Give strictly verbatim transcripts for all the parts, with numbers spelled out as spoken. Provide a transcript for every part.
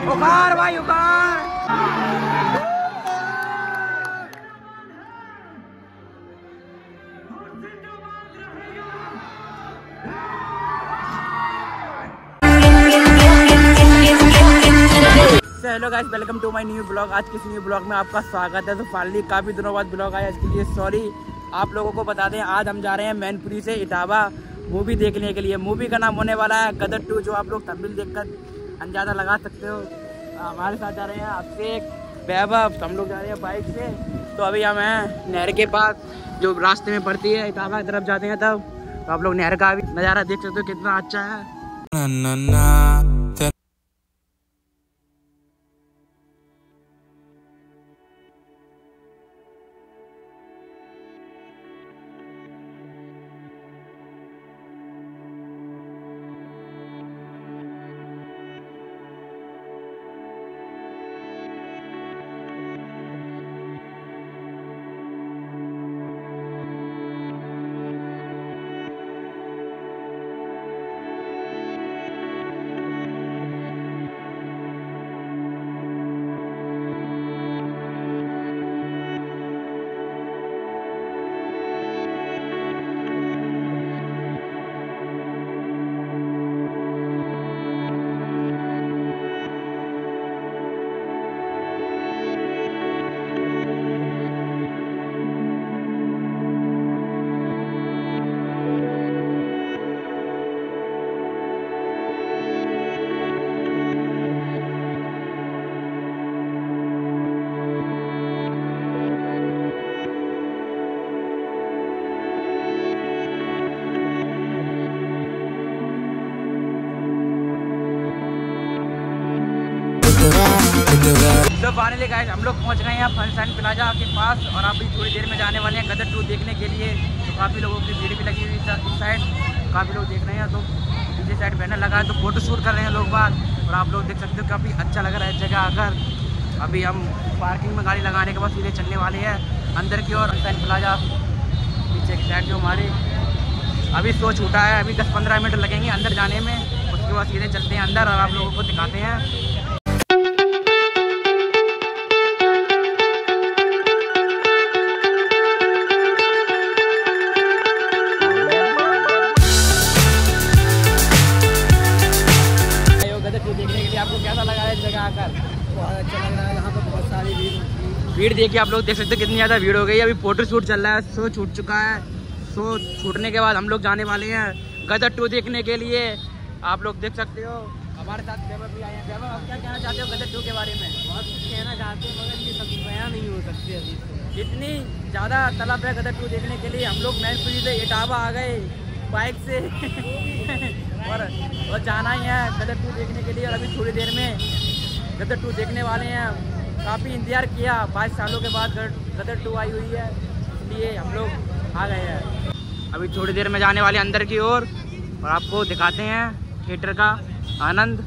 उखाड़ भाई उखाड़। Hello guys, welcome to my new blog. आज किस न्यू ब्लॉग में आपका स्वागत है। तो फाइनली काफ़ी दिनों बाद ब्लॉग आया, इसके लिए सॉरी। आप लोगों को बता दें, आज हम जा रहे हैं मैनपुरी से इटावा मूवी देखने के लिए। मूवी का नाम होने वाला है गदर टू, जो आप लोग तमिल देखकर अंदाजा लगा सकते हो। हमारे साथ जा रहे हैं अभिषेक, वैभव, हम लोग जा रहे हैं बाइक से। तो अभी हम हैं नहर के पास, जो रास्ते में पड़ती है इटावा की तरफ जाते हैं तब। तो आप लोग नहर का भी नज़ारा देख सकते हो, कितना अच्छा है। ना, ना, ना। तो फाइनली गाइस, हम लोग पहुंच गए हैं फनशाइन प्लाजा के पास और अभी थोड़ी देर में जाने वाले हैं गदर टू देखने के लिए। तो काफ़ी लोगों की भीड़ भी लगी हुई है इस साइड, काफ़ी लोग देख रहे हैं। तो पीछे साइड बैनर लगा है, तो फोटो शूट कर रहे हैं लोग बात। और आप लोग देख सकते हो काफ़ी अच्छा लग रहा है जगह आकर। अभी हम पार्किंग में गाड़ी लगाने के बाद सीधे चलने वाले हैं अंदर की ओर फनशाइन प्लाजा। पीछे की साइड जो हमारी अभी शो छूटा है, अभी दस पंद्रह मिनट लगेंगे अंदर जाने में। उसके बाद सीधे चलते हैं अंदर और आप लोगों को दिखाते हैं। देखने के लिए आपको कैसा लगा है जगह आकर? बहुत अच्छा लग रहा है। यहाँ पर बहुत सारी भीड़ भीड़ देखिए, आप लोग देख सकते हो कितनी ज़्यादा भीड़ हो गई है। अभी फोटो शूट चल रहा है, शो छूट चुका है। शो छूटने के बाद हम लोग जाने वाले हैं गदर टू देखने के लिए। आप लोग देख सकते हो हमारे साथ वैभव भी आए हैं। वैभव, आप क्या कहना चाहते हो गदर टू के बारे में? बहुत कहना चाहते हैं, मगर ये सब बयान नहीं हो सकते अभी। इतनी ज़्यादा तलब है गदर टू देखने के लिए। हम लोग मैनपुरी से इटावा आ गए बाइक से और, और जाना ही है गदर टू देखने के लिए। और अभी थोड़ी देर में गदर टू देखने वाले हैं। काफ़ी इंतज़ार किया, बाईस सालों के बाद गदर टू आई हुई है, इसलिए हम लोग आ गए हैं। अभी थोड़ी देर में जाने वाले अंदर की ओर और, और आपको दिखाते हैं थिएटर का आनंद।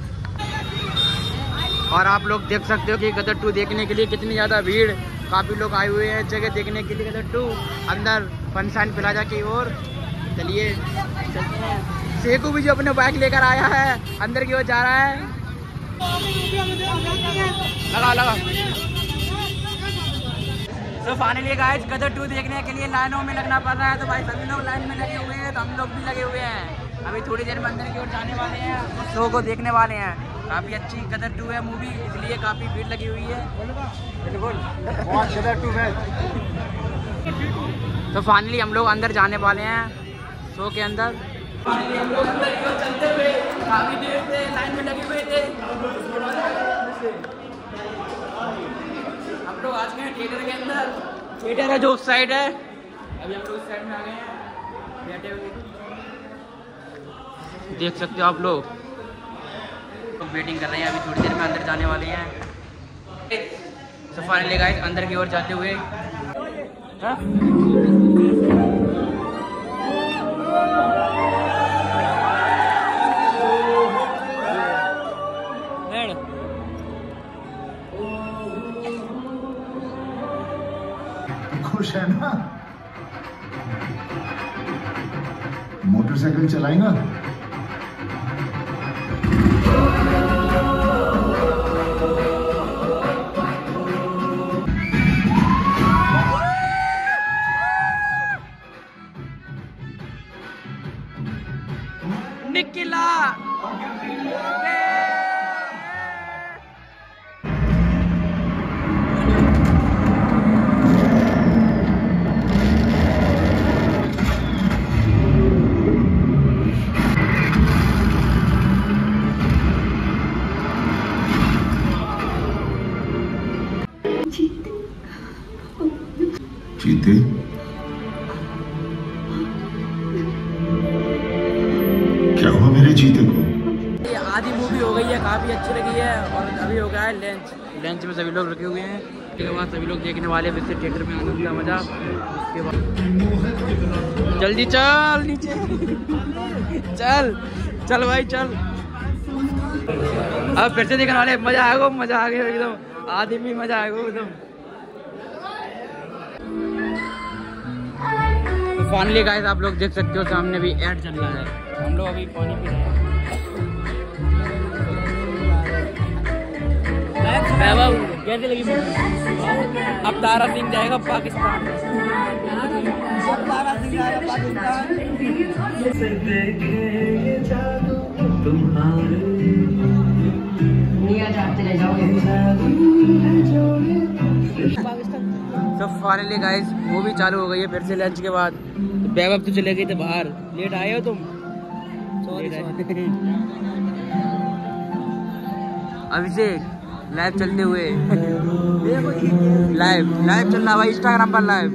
और आप लोग देख सकते हो कि गदर टू देखने के लिए कितनी ज़्यादा भीड़, काफ़ी लोग आए हुए हैं जगह देखने के लिए गदर टू अंदर फनशाइन प्लाजा की ओर। चलिए चलते हैं। सेकू भी जो अपने बाइक लेकर आया है अंदर की ओर जा रहा है। लगा लगा तो फाइनली गाइस, गदर टू देखने के लिए लाइनों में लगना पड़ रहा है। तो भाई सभी लोग लाइन में लगे हुए हैं, तो हम लोग भी लगे हुए हैं। अभी थोड़ी देर में अंदर की ओर जाने वाले हैं, शो को देखने वाले हैं। काफ़ी अच्छी गदर टू है मूवी, इसलिए काफ़ी भीड़ लगी हुई है। बिल्कुल गदर टू है। तो फाइनली हम लोग अंदर जाने वाले हैं शो के अंदर। फाइनली हम लोग अंदर की ओर चलते हुए, काफ़ी देर से लाइन में लगे हुए थे। हम लोग आज गए थिएटर के अंदर। थिएटर है जो उस साइड है, अभी हम लोग उस साइड में आ गए हैं बैठे हुए। देख सकते हो आप लोग, तो वेटिंग कर रहे हैं। अभी थोड़ी देर में अंदर जाने वाले हैं। तो फाइनली गाइस, अंदर की ओर जाते हुए हा? खुश है ना? मोटरसाइकिल चलाएगा? जीते क्या हुआ मेरे जीते को? ये आधी मूवी हो गई है, काफ़ी अच्छी लगी है और अभी हो गया है लंच। लंच में सभी लोग रखे हुए हैं, उसके बाद सभी लोग देखने वाले हैं फिर थिएटर में आनंद का मजा। उसके बाद जल्दी चल नीचे चल चल भाई चल। अब फिर से देखने वाले, मजा आएगा मजा आ गया एकदम, आधी में मजा आएगा एकदम। फाइनली गाइस आप लोग देख सकते हो सामने भी ऐड चल रहा है, हम लोग अभी पानी पी रहे हैं। कैसे लगी? अब तारा सिंह जाएगा पाकिस्तान। अब तारा सिंह जाएगा पाकिस्तान। तो फाइनली गाइस मूवी चालू हो गई है फिर से लंच के बाद। बैग तो चले गए थे बाहर, लेट आए हो तुम? अभिषेक लाइव चलते हुए लाइव लाइव चल रहा भाई इंस्टाग्राम पर लाइव।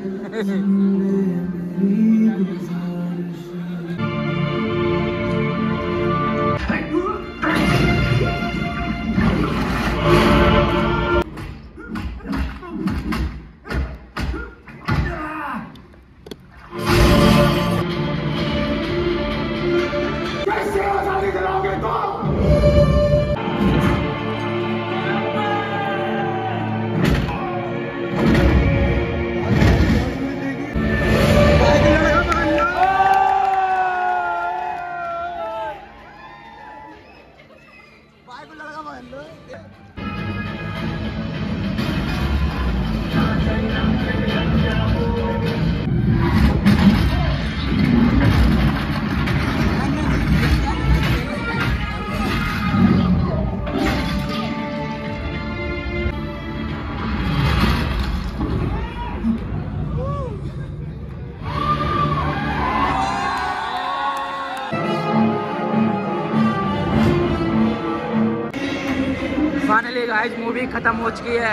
फाइनली गाइस मूवी खत्म हो चुकी है।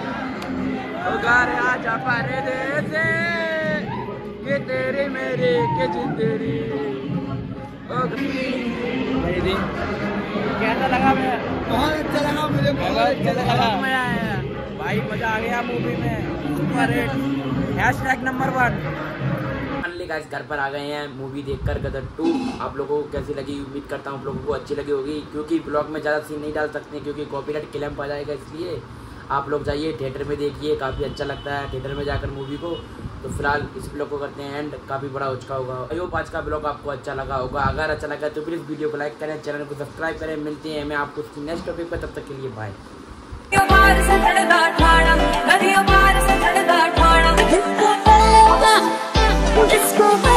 के तेरी मेरी के जिंदगी कैसा लगा? मैं बहुत अच्छा लगा, मुझे बहुत अच्छा लगा भाई, मजा आ गया मूवी में। Super hit hashtag number one. Finally guys घर पर आ गए हैं मूवी देखकर गदर टू। आप लोगों को कैसी लगी? उम्मीद करता हूँ आप लोगों को अच्छी लगी होगी, क्योंकि ब्लॉग में ज़्यादा सीन नहीं डाल सकते क्योंकि कॉपीराइट क्लेम आ जाएगा, इसलिए आप लोग जाइए थिएटर में देखिए, काफ़ी अच्छा लगता है थिएटर में जाकर मूवी को। तो फिलहाल इस ब्लॉग को करते हैं एंड, काफ़ी बड़ा हो चुका होगा। आई होप आज का ब्लॉग आपको अच्छा लगा होगा। अगर अच्छा लगा तो प्लीज़ वीडियो को लाइक करें, चैनल को सब्सक्राइब करें। मिलते हैं मैं आपको उसकी नेक्स्ट टॉपिक पर, तब तक के लिए बाय।